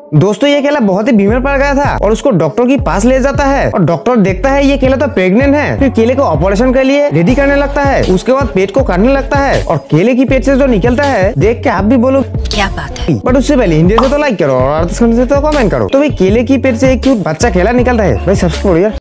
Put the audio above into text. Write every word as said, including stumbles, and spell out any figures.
दोस्तों ये केला बहुत ही बीमार पड़ गया था और उसको डॉक्टर के पास ले जाता है और डॉक्टर देखता है ये केला तो प्रेग्नेंट है। फिर केले को ऑपरेशन के लिए रेडी करने लगता है। उसके बाद पेट को काटने लगता है और केले की पेट से जो निकलता है देख के आप भी बोलो क्या बात है। बट उससे पहले हिंदी से तो लाइक करो और अर्थ से तो कमेंट करो। तो भाई केले की पेट से एक क्यूट बच्चा केला निकल रहा है भाई, सबसे बढ़िया।